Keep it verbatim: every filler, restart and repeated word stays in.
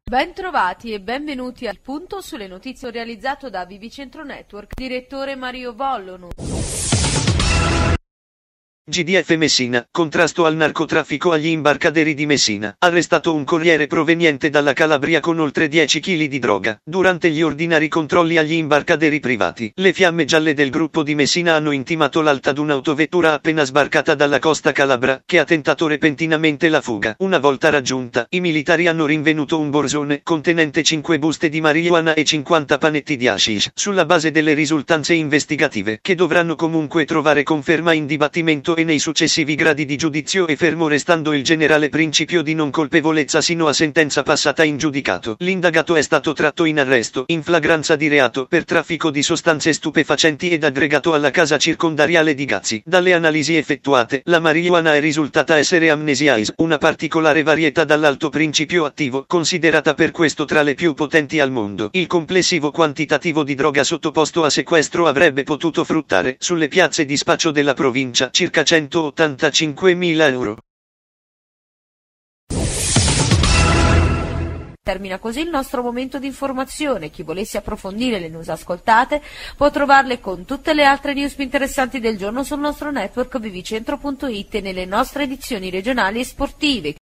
Bentrovati e benvenuti al Punto sulle notizie realizzato da Vivicentro Network, direttore Mario Vollonu. G D F Messina, contrasto al narcotraffico agli imbarcaderi di Messina. Arrestato un corriere proveniente dalla Calabria con oltre dieci chili di droga. Durante gli ordinari controlli agli imbarcaderi privati, le fiamme gialle del gruppo di Messina hanno intimato l'alta di un'autovettura appena sbarcata dalla costa calabra, che ha tentato repentinamente la fuga. Una volta raggiunta, i militari hanno rinvenuto un borsone, contenente cinque buste di marijuana e cinquanta panetti di hashish, sulla base delle risultanze investigative, che dovranno comunque trovare conferma in dibattimento e nei successivi gradi di giudizio, e fermo restando il generale principio di non colpevolezza sino a sentenza passata in giudicato. L'indagato è stato tratto in arresto, in flagranza di reato, per traffico di sostanze stupefacenti ed aggregato alla casa circondariale di Gazzi. Dalle analisi effettuate, la marijuana è risultata essere Amnesia Ice, una particolare varietà dall'alto principio attivo, considerata per questo tra le più potenti al mondo. Il complessivo quantitativo di droga sottoposto a sequestro avrebbe potuto fruttare, sulle piazze di spaccio della provincia, circa centottantacinquemila euro. Termina così il nostro momento di informazione. Chi volesse approfondire le news ascoltate può trovarle con tutte le altre news più interessanti del giorno sul nostro network vivicentro punto it e nelle nostre edizioni regionali e sportive.